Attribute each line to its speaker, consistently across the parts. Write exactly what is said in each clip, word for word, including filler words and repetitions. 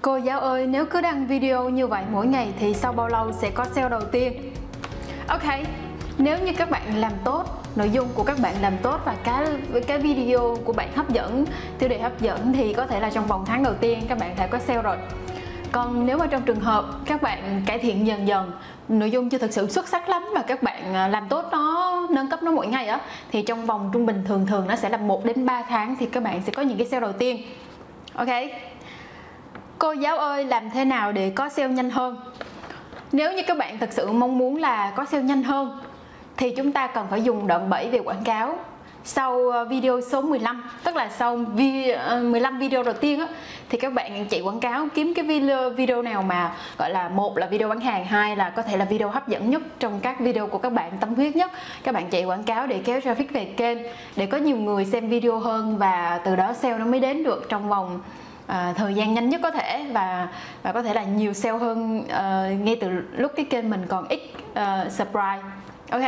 Speaker 1: Cô giáo ơi, nếu cứ đăng video như vậy mỗi ngày thì sau bao lâu sẽ có sale đầu tiên? Ok, nếu như các bạn làm tốt, nội dung của các bạn làm tốt và cái cái video của bạn hấp dẫn, tiêu đề hấp dẫn thì có thể là trong vòng tháng đầu tiên các bạn sẽ có sale rồi. Còn nếu mà trong trường hợp các bạn cải thiện dần dần, nội dung chưa thực sự xuất sắc lắm và các bạn làm tốt nó, nâng cấp nó mỗi ngày á, thì trong vòng trung bình thường thường nó sẽ là một đến ba tháng thì các bạn sẽ có những cái sale đầu tiên. Ok. Cô giáo ơi, làm thế nào để có sale nhanh hơn? Nếu như các bạn thực sự mong muốn là có sale nhanh hơn thì chúng ta cần phải dùng đòn bẩy về quảng cáo. Sau video số mười lăm, tức là sau mười lăm video đầu tiên á, thì các bạn chạy quảng cáo, kiếm cái video, video nào mà gọi là một là video bán hàng, hai là có thể là video hấp dẫn nhất trong các video của các bạn, tâm huyết nhất. Các bạn chạy quảng cáo để kéo traffic về kênh, để có nhiều người xem video hơn và từ đó sale nó mới đến được trong vòng À, thời gian nhanh nhất có thể và và có thể là nhiều sale hơn uh, ngay từ lúc cái kênh mình còn ít uh, subscribe. Ok.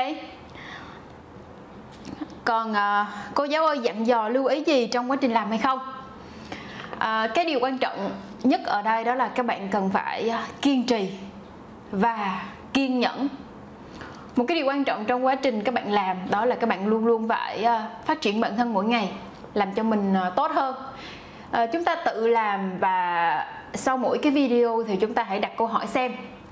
Speaker 1: Còn uh, cô giáo ơi, dặn dò lưu ý gì trong quá trình làm hay không? Uh, cái điều quan trọng nhất ở đây đó là các bạn cần phải kiên trì và kiên nhẫn. Một cái điều quan trọng trong quá trình các bạn làm đó là các bạn luôn luôn phải uh, phát triển bản thân mỗi ngày, làm cho mình uh, tốt hơn. À, chúng ta tự làm và sau mỗi cái video thì chúng ta hãy đặt câu hỏi xem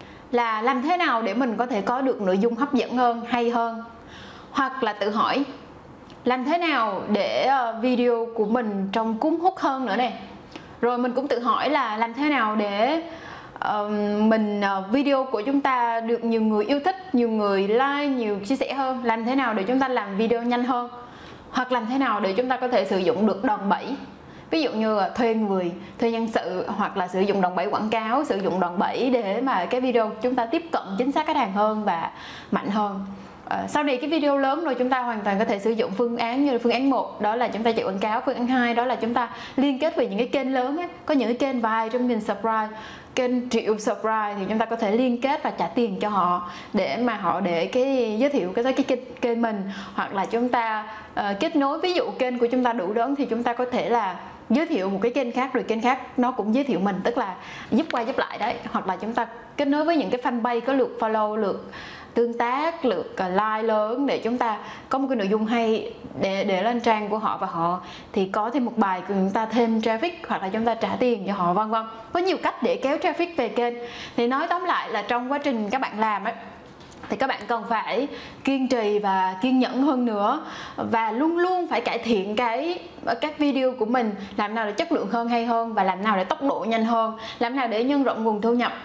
Speaker 1: là làm thế nào để mình có thể có được nội dung hấp dẫn hơn, hay hơn. Hoặc là tự hỏi làm thế nào để video của mình trông cuốn hút hơn nữa này. Rồi mình cũng tự hỏi là làm thế nào để uh, mình uh, video của chúng ta được nhiều người yêu thích, nhiều người like, nhiều chia sẻ hơn. Làm thế nào để chúng ta làm video nhanh hơn. Hoặc làm thế nào để chúng ta có thể sử dụng được đòn bẩy. Ví dụ như thuê người, thuê nhân sự, hoặc là sử dụng đòn bẩy quảng cáo, sử dụng đòn bẩy để mà cái video chúng ta tiếp cận chính xác khách hàng hơn và mạnh hơn. À, sau này cái video lớn rồi chúng ta hoàn toàn có thể sử dụng phương án như là phương án một, đó là chúng ta chạy quảng cáo. Phương án hai đó là chúng ta liên kết với những cái kênh lớn ấy. Có những cái kênh vài trăm nghìn subscribe, kênh triệu subscribe thì chúng ta có thể liên kết và trả tiền cho họ để mà họ để cái giới thiệu cái tới cái kênh, kênh mình. Hoặc là chúng ta uh, kết nối, ví dụ kênh của chúng ta đủ lớn thì chúng ta có thể là giới thiệu một cái kênh khác, rồi kênh khác nó cũng giới thiệu mình, tức là giúp qua giúp lại đấy. Hoặc là chúng ta kết nối với những cái fanpage có lượt follow, lượt tương tác, lượt like lớn để chúng ta có một cái nội dung hay để để lên trang của họ và họ thì có thêm một bài của chúng ta thêm traffic, hoặc là chúng ta trả tiền cho họ, vân vân. Có nhiều cách để kéo traffic về kênh. Thì nói tóm lại là trong quá trình các bạn làm ấy thì các bạn cần phải kiên trì và kiên nhẫn hơn nữa, và luôn luôn phải cải thiện cái các video của mình, làm nào để chất lượng hơn, hay hơn, và làm nào để tốc độ nhanh hơn, làm nào để nhân rộng nguồn thu nhập.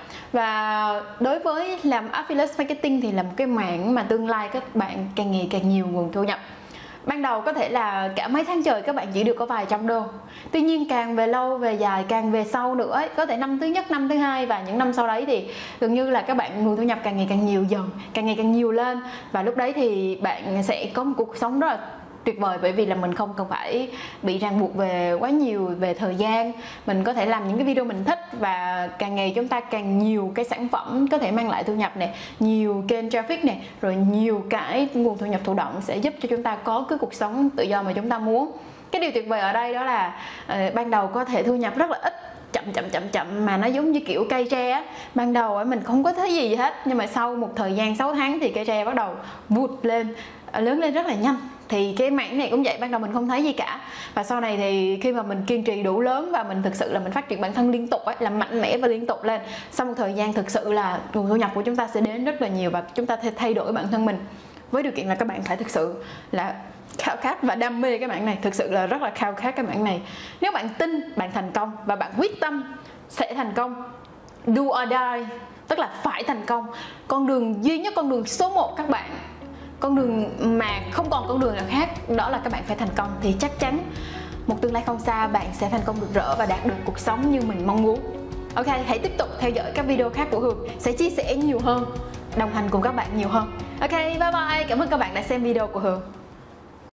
Speaker 1: Và đối với làm affiliate marketing thì là một cái mảng mà tương lai các bạn càng ngày càng nhiều nguồn thu nhập. Ban đầu có thể là cả mấy tháng trời các bạn chỉ được có vài trăm đô. Tuy nhiên càng về lâu về dài, càng về sau nữa ấy, có thể năm thứ nhất, năm thứ hai và những năm sau đấy thì gần như là các bạn nguồn thu nhập càng ngày càng nhiều dần, càng ngày càng nhiều lên. Và lúc đấy thì bạn sẽ có một cuộc sống rất là tuyệt vời, bởi vì là mình không cần phải bị ràng buộc về quá nhiều về thời gian. Mình có thể làm những cái video mình thích, và càng ngày chúng ta càng nhiều cái sản phẩm có thể mang lại thu nhập này, nhiều kênh traffic này, rồi nhiều cái nguồn thu nhập thụ động sẽ giúp cho chúng ta có cái cuộc sống tự do mà chúng ta muốn. Cái điều tuyệt vời ở đây đó là uh, ban đầu có thể thu nhập rất là ít, chậm chậm chậm chậm mà nó giống như kiểu cây tre á. Ban đầu ấy mình không có thấy gì hết, nhưng mà sau một thời gian sáu tháng thì cây tre bắt đầu vụt lên, lớn lên rất là nhanh. Thì cái mảng này cũng vậy, ban đầu mình không thấy gì cả, và sau này thì khi mà mình kiên trì đủ lớn và mình thực sự là mình phát triển bản thân liên tục ấy, làm mạnh mẽ và liên tục lên, sau một thời gian thực sự là nguồn thu nhập của chúng ta sẽ đến rất là nhiều, và chúng ta thể thay đổi bản thân mình, với điều kiện là các bạn phải thực sự là khao khát và đam mê cái mảng này, thực sự là rất là khao khát cái mảng này. Nếu bạn tin bạn thành công và bạn quyết tâm sẽ thành công, do or die, tức là phải thành công, con đường duy nhất, con đường số một các bạn, con đường mà không còn con đường nào khác, đó là các bạn phải thành công, thì chắc chắn một tương lai không xa bạn sẽ thành công rực rỡ và đạt được cuộc sống như mình mong muốn. Ok, hãy tiếp tục theo dõi các video khác của Hường, sẽ chia sẻ nhiều hơn, đồng hành cùng các bạn nhiều hơn. Ok, bye bye, cảm ơn các bạn đã xem video của Hường.